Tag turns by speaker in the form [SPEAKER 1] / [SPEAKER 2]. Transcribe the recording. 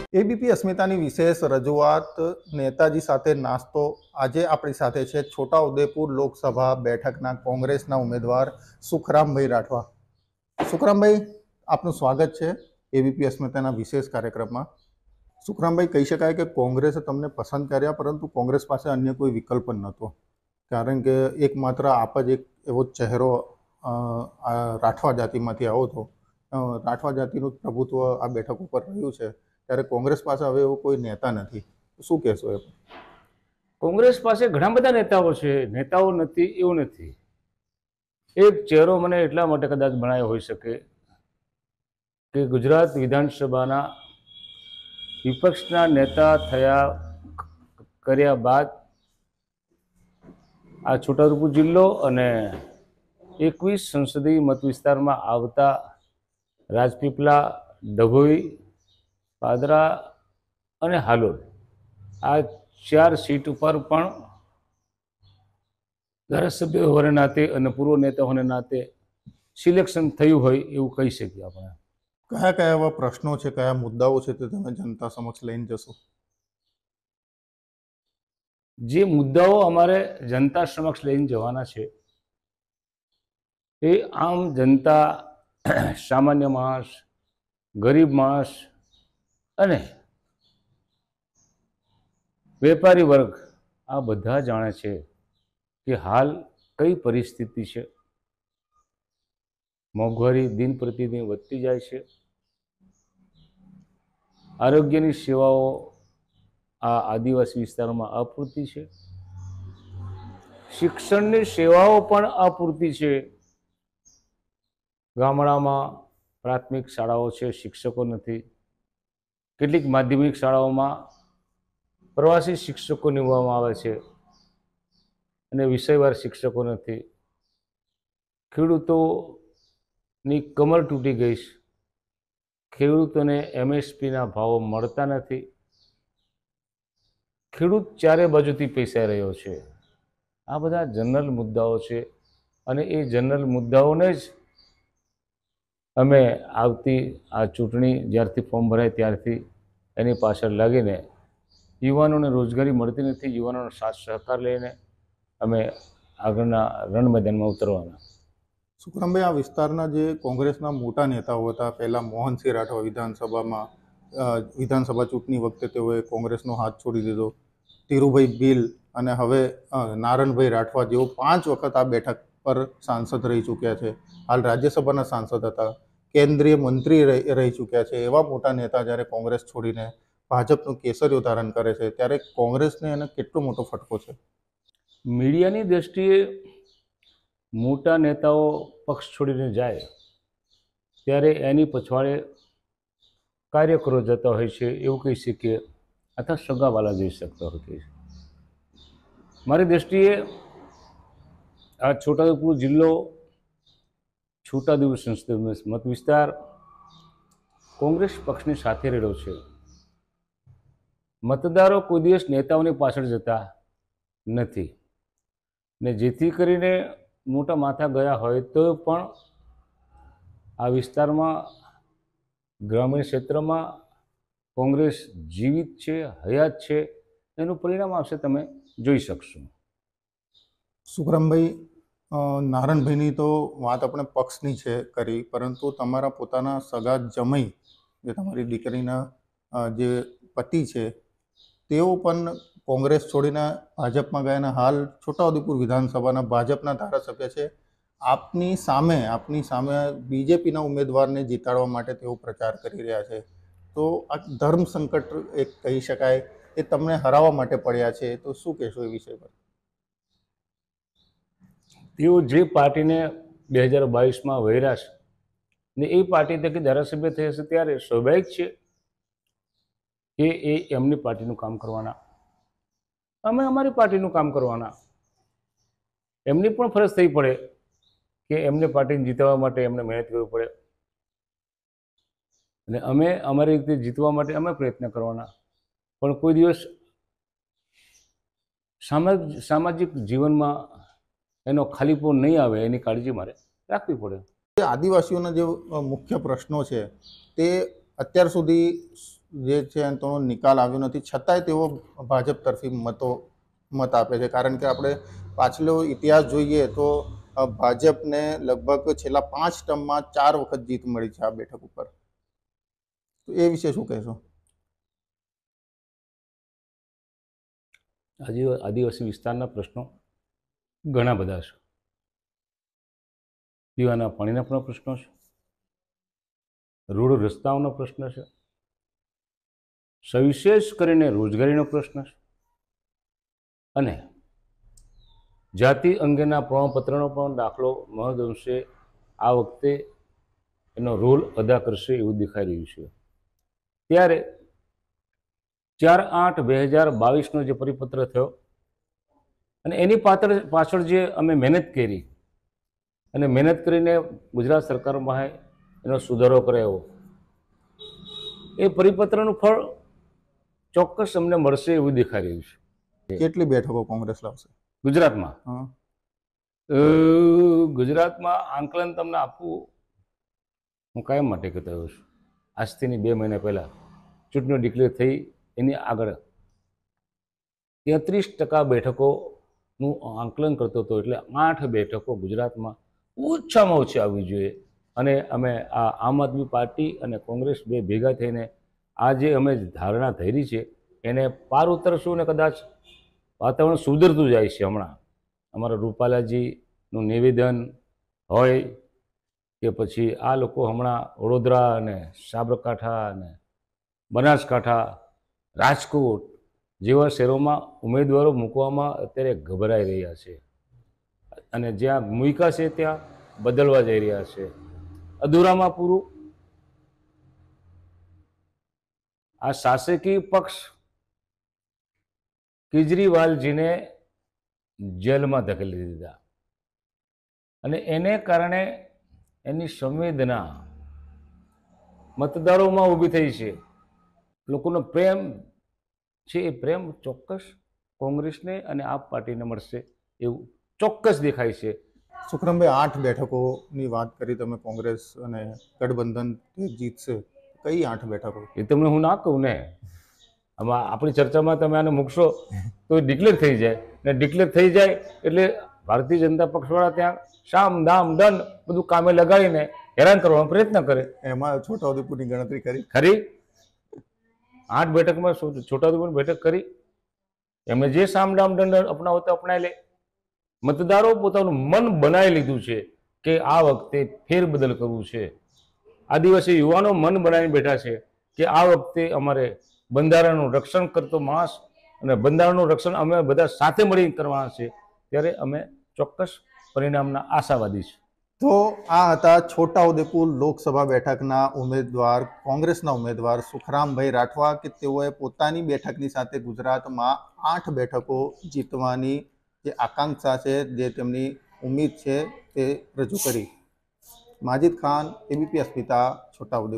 [SPEAKER 1] ABP અસ્મિતાની વિશેષ રજૂઆત નેતાજી સાથે નાસ્તો આજે આપણી સાથે છે છોટાઉદેપુર લોકસભા બેઠકના કોંગ્રેસના ઉમેદવાર સુખરામભાઈ રાઠવા. સુખરામભાઈ, આપનું સ્વાગત છે એબીપી અસ્મિતાના વિશેષ કાર્યક્રમમાં. સુખરામભાઈ, કહી શકાય કે કોંગ્રેસે તમને પસંદ કર્યા, પરંતુ કોંગ્રેસ પાસે અન્ય કોઈ વિકલ્પ જ નહોતો, કારણ કે એકમાત્ર આપ જ એક એવો ચહેરો રાઠવા જાતિમાંથી આવો હતો. રાઠવા જાતિનું પ્રભુત્વ આ બેઠક ઉપર રહ્યું છે, ત્યારે કોંગ્રેસ પાસે હવે એવો કોઈ નેતા નથી. શું કહેશો એ?
[SPEAKER 2] કોંગ્રેસ પાસે ઘણા બધા નેતાઓ છે, નેતાઓ નથી એવું નથી. એક ચહેરો મને એટલા માટે કદાચ બનાવ્યો હોઈ શકે કે ગુજરાત વિધાનસભાના વિપક્ષના નેતા કર્યા બાદ આ છોટાઉદેપુર જિલ્લો અને 21 સંસદીય મત વિસ્તારમાં આવતા રાજપીપળા, ડભોઈ, પાદરા અને હાલોલ, આ 4 સીટ ઉપર પણ ધારાસભ્ય હોવાને નાતે અને પૂર્વ નેતા હોવાને નાતે સિલેક્શન થયું હોય એવું કહી શકીએ આપણે.
[SPEAKER 1] કયા કયા એવા પ્રશ્નો છે, કયા મુદ્દાઓ છે તે તમે જનતા સમક્ષ લઈને જશો?
[SPEAKER 2] જે મુદ્દાઓ અમારે જનતા સમક્ષ લઈને જવાના છે એ આમ જનતા, સામાન્ય માણસ, ગરીબ માણસ અને વેપારી વર્ગ આ બધા જાણે છે કે હાલ કઈ પરિસ્થિતિ છે. મોંઘવારી દિન પ્રતિદિન વધતી જાય છે. આરોગ્યની સેવાઓ આ આદિવાસી વિસ્તારોમાં અપૂરતી છે. શિક્ષણની સેવાઓ પણ અપૂરતી છે. ગામડામાં પ્રાથમિક શાળાઓ છે, શિક્ષકો નથી. કેટલીક માધ્યમિક શાળાઓમાં પ્રવાસી શિક્ષકો નિમવામાં આવે છે અને વિષયવાર શિક્ષકો નથી. ખેડૂતોની કમર તૂટી ગઈ છે. ખેડૂતોને MSPના ભાવો મળતા નથી. ખેડૂત ચારે બાજુથી પૈસા રહ્યો છે. આ બધા જનરલ મુદ્દાઓ છે અને એ જનરલ મુદ્દાઓને જ અમે આવતી આ ચૂંટણી જ્યારથી ફોર્મ ભરાય ત્યારથી એની પાછળ લાગીને યુવાનોને રોજગારી મળતી નથી, યુવાનોનો સાથ સહકાર લઈને અમે આગળના રણ મેદાનમાં ઉતરવાના.
[SPEAKER 1] સુખરામભાઈ, આ વિસ્તારના જે કોંગ્રેસના મોટા નેતાઓ હતા, પહેલાં મોહનસિંહ રાઠવા વિધાનસભા ચૂંટણી વખતે તેઓએ કોંગ્રેસનો હાથ છોડી દીધો. ધીરુભાઈ ભીલ અને હવે નારણભાઈ રાઠવા, જેઓ 5 વખત આ બેઠક પર સાંસદ રહી ચૂક્યા છે, હાલ રાજ્યસભાના સાંસદ હતા, કેન્દ્રીય મંત્રી રહી ચૂક્યા છે, એવા મોટા નેતા જ્યારે કોંગ્રેસ છોડીને ભાજપનું કેસરીઓ ધારણ કરે છે, ત્યારે કોંગ્રેસને એને કેટલો મોટો ફટકો છે?
[SPEAKER 2] મીડિયાની દ્રષ્ટિએ મોટા નેતાઓ પક્ષ છોડીને જાય ત્યારે એની પછવાડે કાર્યકરો જતા હોય છે એવું કહી શકીએ, અથવા સગાવાલા જઈ શકતા હોય છે. મારી દ્રષ્ટિએ આ છોટાઉદેપુર જિલ્લો, છોટાઉદેપુર સંસદીય મત વિસ્તાર કોંગ્રેસ પક્ષની સાથે રહેલો છે. મતદારો કોઈ દિવસ નેતાઓની પાછળ જતા નથી ને જેથી કરીને મોટા માથા ગયા હોય તો પણ આ વિસ્તારમાં, ગ્રામીણ ક્ષેત્રમાં કોંગ્રેસ જીવિત છે, હયાત છે. એનું પરિણામ આવશે, તમે જોઈ શકશો.
[SPEAKER 1] સુખરામભાઈ, નારણભાઈની તો વાત આપણે પક્ષની છે કરી, પરંતુ તમારા પોતાના સગા જમાઈ, જે તમારી દીકરીના જે પતિ છે, તેઓ પણ કોંગ્રેસ છોડીને ભાજપમાં ગયા અને હાલ છોટાઉદેપુર વિધાનસભાના ભાજપના ધારાસભ્ય છે. આપની સામે બીજેપીના ઉમેદવારને જીતાડવા માટે તેઓ પ્રચાર કરી રહ્યા છે. તો આ ધર્મ સંકટ એક કહી શકાય, એ તમને હરાવવા માટે પડ્યા છે. તો શું કહેશો એ વિષય પર?
[SPEAKER 2] તેઓ જે પાર્ટીને 2022માં વહેર્યા છે ને એ પાર્ટી થકી ધારાસભ્ય થઈ હશે, ત્યારે સ્વાભાવિક છે કે એ એમની પાર્ટીનું કામ કરવાના, અમે અમારી પાર્ટીનું કામ કરવાના. એમની પણ ફરજ થઈ પડે કે એમને પાર્ટીને જીતવા માટે એમને મહેનત કરવી પડે અને અમે અમારી રીતે જીતવા માટે અમે પ્રયત્ન કરવાના. પણ કોઈ દિવસ સામાજિક જીવનમાં એનો ખાલીપો નહીં આવે એની કાળજી મારે રાખવી પડે.
[SPEAKER 1] આદિવાસીઓના જે મુખ્ય પ્રશ્નો છે તે અત્યાર સુધી જે છે તેનો નિકાલ આવ્યો નથી, છતાંય તેઓ ભાજપ તરફી મત આપે છે. કારણ કે આપણે પાછલો ઇતિહાસ જોઈએ તો ભાજપને લગભગ છેલ્લા 5 ટર્મમાં 4 વખત જીત મળી છે આ બેઠક ઉપર. તો એ વિશે શું કહેશો?
[SPEAKER 2] આદિવાસી વિસ્તારના પ્રશ્નો ઘણા બધા છે. પીવાના પાણીના પણ પ્રશ્નો છે, રોડ રસ્તાઓનો પ્રશ્ન છે, સવિશેષ કરીને રોજગારીનો પ્રશ્ન છે, અને જાતિ અંગેના પ્રમાણપત્રનો પણ દાખલો મહદઅંશે આ વખતે એનો રોલ અદા કરશે એવું દેખાઈ રહ્યું છે. ત્યારે 4/8/2022નો જે પરિપત્ર થયો અને એની પાછળ જે અમે મહેનત કરી અને મહેનત કરીને ગુજરાત સરકારમાં એનો સુધારો કરાયો, એ પરિપત્રનું ફળ ચોક્કસ અમને મળશે એવું દેખાઈ રહ્યું છે.
[SPEAKER 1] કેટલી બેઠકો કોંગ્રેસ લાવશે
[SPEAKER 2] ગુજરાતમાં?
[SPEAKER 1] હા,
[SPEAKER 2] ગુજરાતમાં આંકલન તમને આપવું હું કાયમ માટે કહેતો આવ્યો છું. આજથી 2 મહિના પહેલાં ચૂંટણીઓ ડિક્લેર થઈ એની આગળ 33% બેઠકોનું આંકલન કરતો હતો. એટલે 8 બેઠકો ગુજરાતમાં ઓછામાં ઓછી આવવી જોઈએ. અને અમે આ આમ આદમી પાર્ટી અને કોંગ્રેસ બે ભેગા થઈને આ જે અમે ધારણા ધરી છે એને પાર ઉતરશું ને કદાચ વાતાવરણ સુધરતું જાય છે. હમણાં અમારા રૂપાલાજીનું નિવેદન હોય કે પછી આ લોકો હમણાં વડોદરા અને સાબરકાંઠા અને બનાસકાંઠા, રાજકોટ જેવા શહેરોમાં ઉમેદવારો મૂકવામાં અત્યારે ગભરાઈ રહ્યા છે અને જ્યાં મૂક્યા છે ત્યાં બદલવા જઈ રહ્યા છે. અધૂરામાં પૂરું આ શાસકીય પક્ષ કેજરીવાલજીને જેલમાં ધકેલી દીધા અને એને કારણે એની સંવેદના મતદારોમાં ઊભી થઈ છે. લોકોનો પ્રેમ છે, એ પ્રેમ ચોક્કસ કોંગ્રેસને અને આપ પાર્ટીને મળશે એવું ચોક્કસ દેખાય છે.
[SPEAKER 1] સુખરામભાઈ, 8 બેઠકોની વાત કરી તમે, કોંગ્રેસ અને ગઠબંધન જીતશે. કઈ 8 બેઠકો?
[SPEAKER 2] એ તમને હું ના કહું ને. આમાં આપણી ચર્ચામાં તમે આને મૂકશો તો એ ડિક્લેર થઈ જાય ને ડિક્લેર થઈ જાય એટલે ભારતીય જનતા પક્ષવાળા ત્યાં શામ દામ દંડ બધું કામે લગાડીને હેરાન કરવાનો પ્રયત્ન કરે.
[SPEAKER 1] એમાં છોટાઉદેપુરની ગણતરી કરી
[SPEAKER 2] ખરી 8 બેઠકમાં છોટાઉદેપુરની બેઠક કરી. એમને જે સામ દામ દંડ અપનાવતા અપનાવી લે. મતદારો પોતાનું મન બનાવી લીધું છે કે આ વખતે ફેરબદલ કરવું છે. આદિવાસી યુવાનો મન બનાવીને બેઠા છે કે આ વખતે અમારે બંધારણનું રક્ષણ કરતો માણસ અને બંધારણનું રક્ષણ અમે બધા સાથે મળીને કરવાના છે. ત્યારે અમે ચોક્કસ પરિણામના આશાવાદી છે.
[SPEAKER 1] તો આ હતા છોટાઉદેપુર લોકસભા બેઠકના ઉમેદવાર, કોંગ્રેસના ઉમેદવાર સુખરામભાઈ રાઠવા, કે તેઓએ પોતાની બેઠકની સાથે ગુજરાતમાં 8 બેઠકો જીતવાની જે આકાંક્ષા છે, જે તેમની ઉમ્મીદ છે, તે રજૂ કરી. માજીદ ખાન, એબીપી અસ્મિતા, છોટાઉદેપુર.